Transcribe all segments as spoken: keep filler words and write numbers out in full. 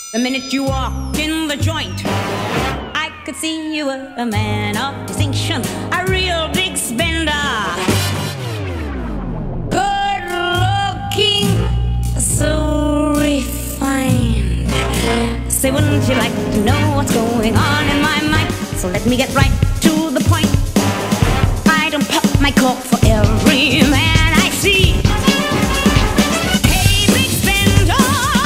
The minute you walked in the joint, I could see you were a man of distinction, a real big spender. Good looking, so refined. Say, wouldn't you like to know what's going on in my mind? So let me get right to the point. I don't pop my cork for every man I see. Hey, big spender,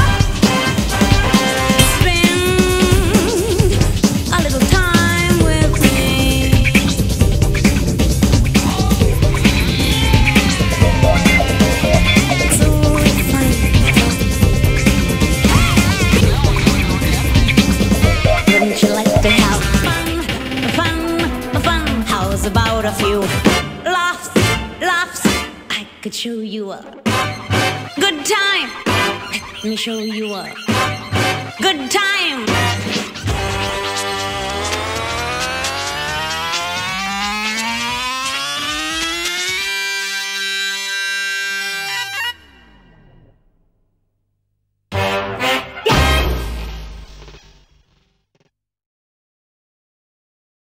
spend a little time with me. So refined. Wouldn't you like to have fun, fun, fun? How's about a few laughs, laughs? I could show you a good time. Let me show you a good time.